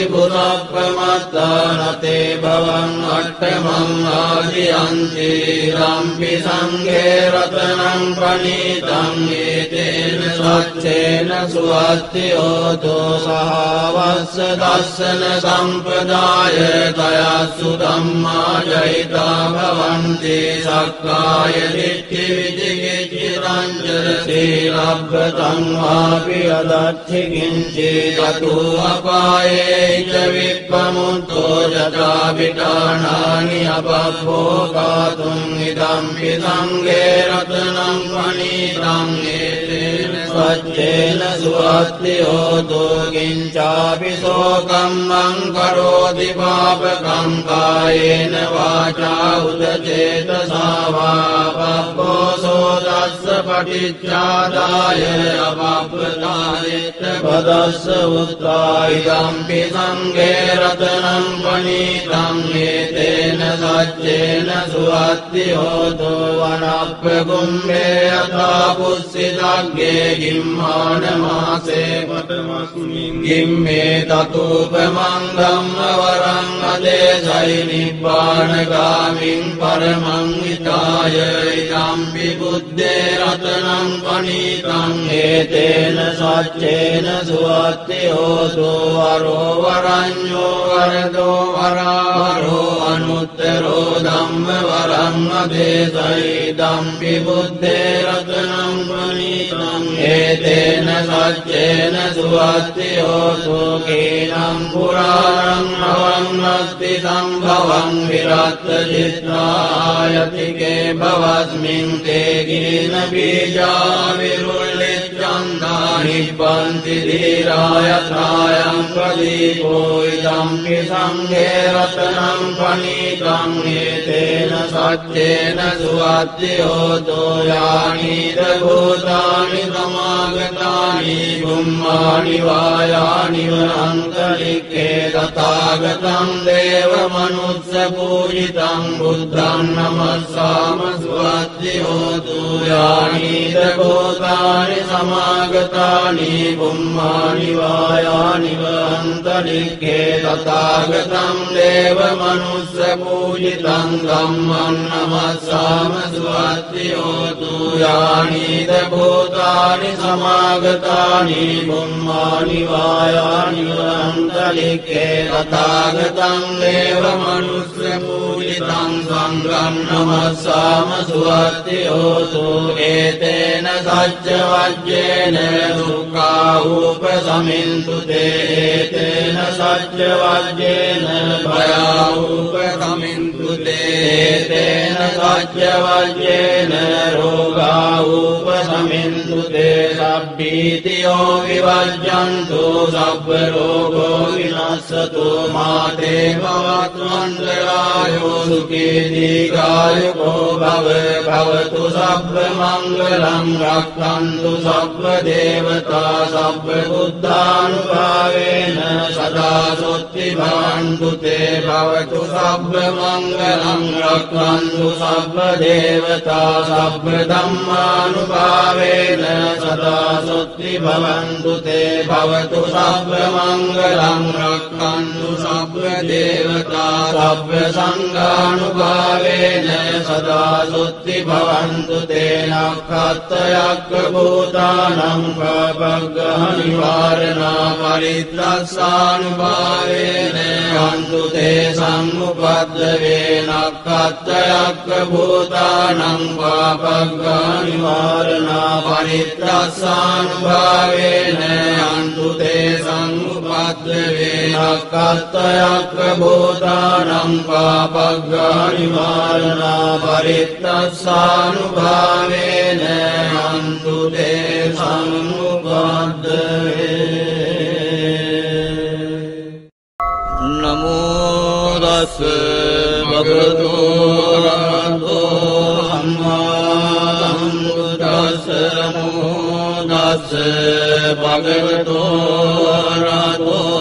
පුරප්පමත්තානතේ භවං අට්ඨමං ආදියන්ති ධම්පි සංඝේ රතනං පනීතං ඒතේන සච්චේන සුවත්ති හෝතෝ සහවස්ස දස්සන සම්පදාය තයස්සු ධම්මා ජහිතා භවන්ති සක්කාය දිට්ඨි විචිකිච්ඡිතං සීලබ්බතං වාපි අදච්චි කිංචි තතු අපායේ ච විප්පමුත්තෝ යතා විඨානානි අපබ්බෝකාතුං ඉදම්පි සංඝේ රතනං පනීතං ඒතේන සච්චේන සුවත්ති හෝතෝ කිංචාපි සෝකම්මං කරෝති පාපකං කායේන වාචා උදචේතසා වා පබ්බෝසෝ දස්ස පටිච්චාදාය අපප්පදානෙත්ත පදස්ස උත්තායිදම්පි සංඝේ රතනං පනීතං හේතේන සච්චේන සුවත්ති හෝතෝ වනප්පකුම්භේ අතා පුස්සිතග්ගේ ගිම්මාන මාසේ පඨමස්මින් ගිම්මේ තතූපමං ධම්ම වරං අදේසයි නිබ්බානගාමින් පරමං හිතාය ඉදම්පි බුද්දේ රතනං පනීතං හේතේන සච්චේන සුවත්ති හෝතෝ වරෝ වරඤ්ඤෝ වරදෝ වරාවරෝ අනුත්තරෝ ධම්ම වරං අදේසයි ඉදම්පි බුද්දේ රතනං පනීතං හේතේන සච්චේන සුවත්ති හෝතෝ කේනං පුරාණං නවන්නස්ති සම්භවං විරත්ත චිත්තායතිකේ භවස්මින් තේ ගින බීජා විරුල්ලිච්ඡන්දා නිබ්බන්ති ධීරායථායං ප්‍රදීපෝ ඉදම්පි සංඝේ රතනං පනීතං හේතේන සච්චේන සුවත්ති හෝතෝ යානිද භූතානි සමාගතානි බුම්මානි වායානි වනන්තරික්ඛේ තථාගතං දේව මනුස්ස පූජිතං බුද්ධං නමස්සාම සුවත්ති හෝතු යානිද භූතානි සමාගතානි බුම්මානි වායානි වනන්තරික්ඛේ තථාගතං දේව මනුස්ස පූජිතං ධම්මං නමස්සාම සුවත්ති හෝතු යානිද භූතානි සමාගතානි බුම්මානි වායානි වනන්තරික්ඛේ තථාගතං දේව මනුස්ස පූජිතං සංඝං නමස්සාම සුවත්ති හෝතු ඒතේන සච්ච වජ්ජේන දුක්ඛා උපසමින්තු තේතේන සච්ච වජ්ජේන භයා උපසමින්තු තේතේන සච්ච වජ්ජේන රෝගා උපසමින්තු තේ සබ්බීතියෝ විවජ්ජන්තු සබ්බ රෝගෝ විනස්සතු මාතේ භවත්වන්තරායෝ සුඛී දීඝායුකෝ භව භවතු සබ්බ මංගලං රක්ඛන්තු සබ්බ දේවතා සබ්බ බුද්ධානුභාවේන සදා සොත්ති භවන්තු තේ භවතු සබ්බ මංගලං රක්ඛන්තු සබ්බ දේවතා සබ්බ ධම්මානුභාවේන සදා සොත්ති භවන්තු තේ භවතු සබ්බ මංගලං රක්ඛන්තු සබ්බ දේවතා සබ්බ සංඝානුභාවේන සදා සොත්ති භවන්තු තේ නක්ඛත්තයක්ඛ භූතානං පබග්ගහ නිවාරණා පරිත්‍රස්සානුභාවේන අන්තු තේ සම්මුපද්දවේ නක්ඛත්තයක්ඛ භූතානං පබග්ගහ නිවාරණා පරිත්‍රස්සානුභාවේන අන්තු තේ සම්මුපද්දවේ නක්ඛත්තයක්ඛ භූතානං පබග්ගහ නිවාරණා පරිත්‍රස්සානුභාවේන අන්තු තේ සම්මුපද්දවේ නමෝ තස් භගවතු අරහතෝ සම්මා සම්බුද්දස්ස නමෝ තස් භගවතු අරහතෝ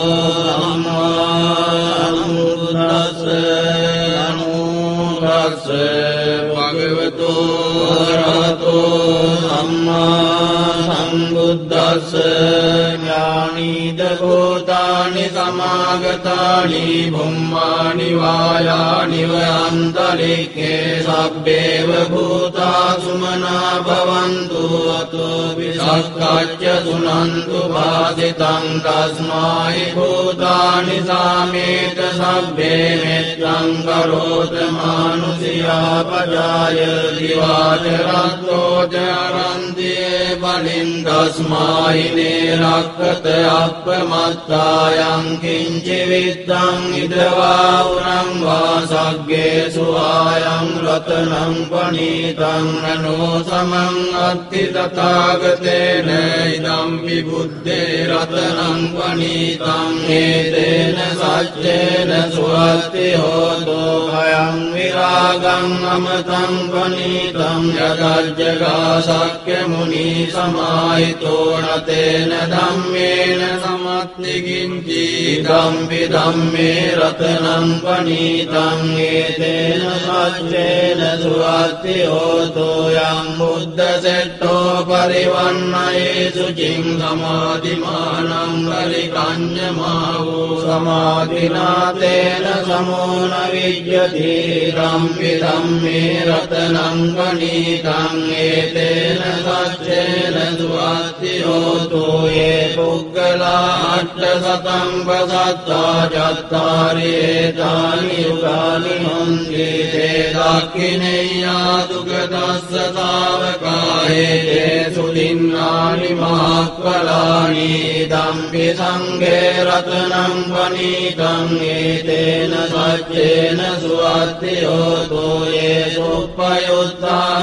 සම්මා සම්බුද්දස්ස නමෝ තස් භගවතු අරහතෝ සම්මා සම්බුද්දස්ස ඥානීද භූතානි සමාගතානි බුම්මානි වායානි වනන්තරික්ඛේ සබ්බේව භූතා සුමනා භවන්තු අතෝ විසක්ඛච්ඡ සුනන්තු භාසිතං තස්මායි භූතානි සාමේත සබ්බේ මෙත්තං කරෝත මානුසියා පජාය දිවාච රත්තෝ චරන්තියේ බලින් තස්මායිනේ රක්ඛත අප්පමත්තායං කිංචි විත්තං ඉදවා උරං වාසග්ගේ සුආයං රතනං පනීතං නනෝ සමං අත්ති තථාගතේන ඉදම්පි බුද්දේ රතනං පනීතං හේතේන සච්චේන සුවත් සුවත්ති හෝතු භයං විරාගං අමතං පනීතං යදජ්ජගා සක්්‍ය මුනි සමාහිතෝ නතේන ධම්මේන සමත්ති කිංචි ධම්පි ධම්මේ රතනං පනීතං ඒතේන සච්චේන සුවත්ති හෝතු යං බුද්ධ සෙට්ටෝ පරිවන්නයේසු චිං සමාධිමානං පරිකඤ්ඤමාවෝ සමාධිනාතේන සමෝන විජ්ජති ධම්පි ධම්මේ රතනං පනීතං ඒතේන සච්චේන සුවත්ති හෝතු යේ පුග්ගලා අට්ඨසතං පසත්තා චත්තාරි ඒතානි යුගානි හොන්ති තේ දක්ඛිනේයා දුගතස්ස තාවකායේ සුදින්නානි මහක්ඛලානි ධම්පි සංඝේ රතනං පනීතං ඒතේන සච්චේන සුවත්ති හෝතු යේ සුප්පයුත්තා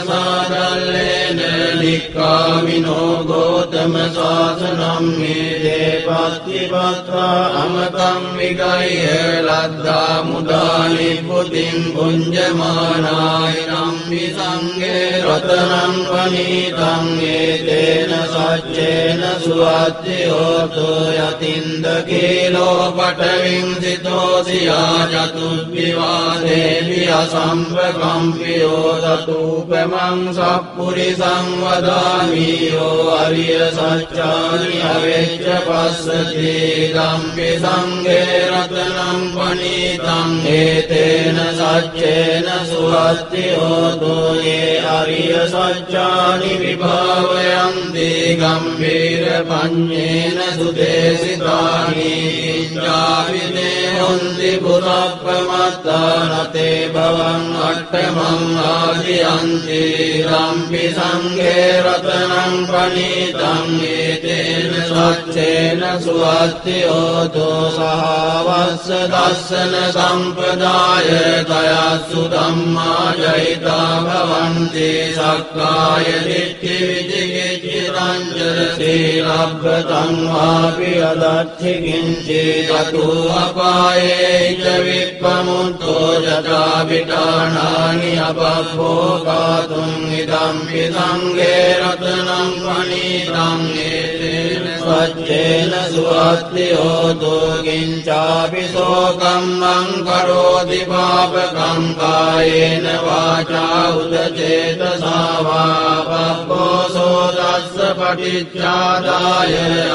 මනසාදල්ලේන නික්ඛාමිනෝ ගෝතම සාසනං මේදේ පත්තිපත්තා අමතං විගය්‍ය ලද්දා මුදානි පුතින් පුඤ්ජමානාය නම්මි සංඝේ රතනං පනීතං ඒතේන සච්චේන සුවත්ති හෝතු යතින්ද කීලෝ පඨවින් සිතෝසියා චතුබ්බිවාදේවි අසම්පකම්පියෝ තතූපමං සප්පුරිසං වදාමි යෝ අරිය සච්චානි අවෙච්ච පස්සති ධම්පි සංඝේ රතනං පනීතං ඒතේන සච්චේන සුවත්ති හෝතු යේ අරිය සච්චානි විභාවයන්ති ගම්භීර පඤ්ඤේන සුදේසිතානි ඉච්ඡාවිදේ හොන්ති පුරප්පමත්තානතේ භවං අට්ඨමං ආදියන්ති ධම්පි සංඝේ රතනං පනීතං ඒතේන සච්චේන සුවත්ති හෝතු සහවස්ස දස්සන සම්පදාය තයස්සු ධම්මා ජහිතා භවන්ති සක්කාය දිට්ඨි විචිකිච්ඡිතං ච සීලබ්බතං වාපි අදච්චි කිංචි තතු අපායේ ච විප්පමුත්තෝ යතා විඨානානි අපප්පෝකාතුං ඉදම්පි සංඝේ රතනං පනීතං ඒතේන සච්චේන සුවත්ති හෝතු කිංචාපි සෝකම්මං කරෝති පාපකං කායේන වාචා උදචේතසා වා පප්පෝසෝ තස්ස පටිච්චාදාය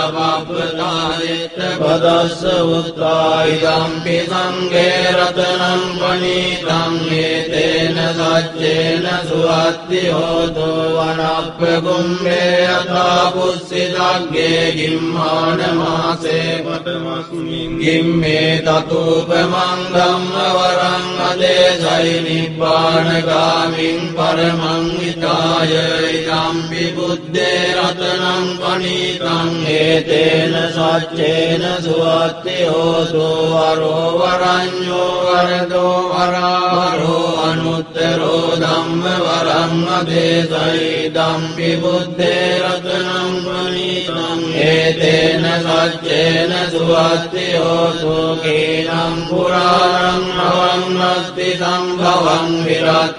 අපප්පතායෙත් පදස්ස උත්තා ඉදම්පි සංඝේ රතනං පනීතං ඒතේන සච්චේන සුවත්ති හෝතු වනප්ප කුම්භේ යථා පුස්සිතග්ගේ ගිම්මාන මාසේ පඨමස්මින් ගිම්මේ තතූපමං ධම්ම වරං අදේසයි නිබ්බානගාමින් පරමං හිතාය ඉදම්පි බුද්දේ රතනං පනීතං ඒතේන සච්චේන සුවත්ති හෝතු වරෝ වරඤ්ඤෝ වරදෝ වරාවරෝ අනුත්තරෝ ධම්ම වරං අදේසයි ධම්පි බුද්දේ රතනං පනීතං ඒතේන සච්චේන සුවත්ති හෝතු කේනම් පුරාණං නවං අස්ති සම්භවං විරත්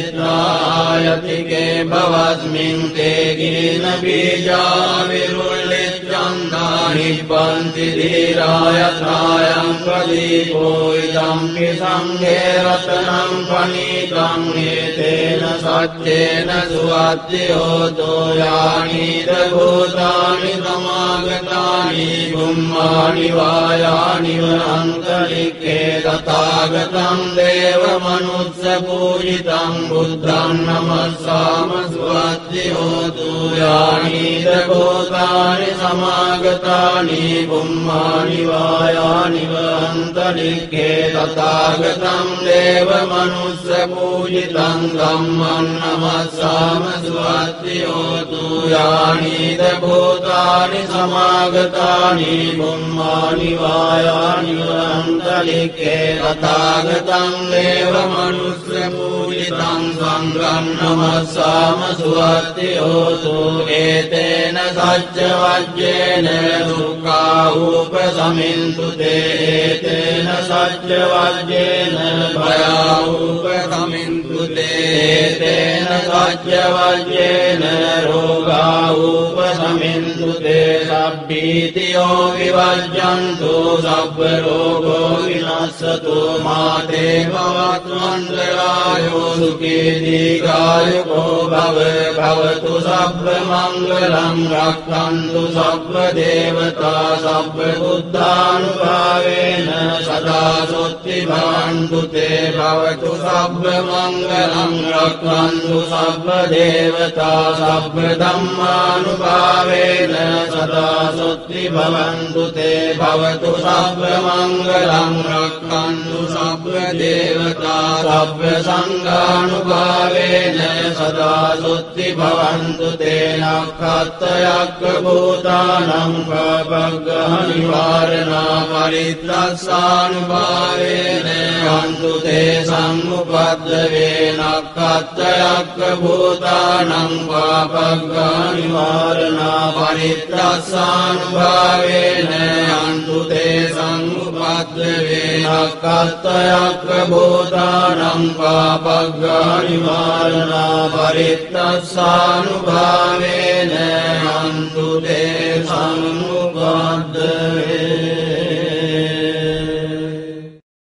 චිත්‍රායතිකේ භවස්මින් තේ ගින බීජා විරුල්ලිච්ඡන්දා නිබ්බන්ති ධීරාය ත්‍රායං ප්‍රදීපෝ ඉදම්පි සංඝේ රතනං පනීතං ඒතේන සච්චේන සුවත්ති හෝතු යානිද භූතානි සමාගතානි බුම්මානි වායානි වනන්තරික්ඛේ තථාගතං දේව මනුස්ස පූජිතං බුද්ධං නමස්සාම සුවත්ති හෝතු යානිද භූතානි සමාගතානි බුම්මානි වායානි වනන්තරික්ඛේ තථාගතං දේව මනුස්ස පූජිතං ධම්මං නමස්සාම සුවත්ති හෝතු යානිද භූතානි සමාගතානි බුම්මානි වායානි වනන්තරික්ඛේ තථාගතං දේව මනුස්ස පූජිතං සංඝං නමස්සාම සුවත්ති හෝතු ඒතේන සච්ච වජ්ජේන දුක්ඛා උපසමින්තු තේ ඒතේන සච්ච වජ්ජේන භයා උපසමින්තු තේ ඒතේන සච්ච වජ්ජේන රෝගා උපසමින්තු තේ සබ්බීතියෝ විවජ්ජන්තු සබ්බ රෝගෝ විනස්සතු මාතේ භවත්වන්දරායෝ සුඛී දීඝායුකෝ භවතු සබ්බ මංගලං රක්ඛන්තු සබ්බ දේවතා සබ්බ බුද්ධානුභාවේන සදා සොත්ති භවන්තු තේ භවතු සබ්බ මංගලං රක්ඛන්තු සබ්බ දේවතා සබ්බ ධම්මානුභාවේන සදා සොත්ති භවන්තු තේ භවතු සබ්බ මංගලං රක්ඛන්තු සබ්බ දේවතා සබ්බ සංඝානුභාවේන සදා සොත්ති භවන්තු තේ නක්ඛත්තයක්ඛ භූතානං පබග්ගහනිවාරණා පරිත්තස්සානුභාවේන අන්තු තේ සම්මුපද්දවේ නක්ඛත්තයක්ඛ භූතානං පබග්ගහනිවාරණා පරිත්තස්සානුභාවේන අන්තු තේ සම්මුපද්දවේ නක්ඛත්තයක්ඛ භූතානං පබග්ගහනිවාරණා පරිත්තස්සානුභාවේන අන්තු තේ සම්මුපද්දවේ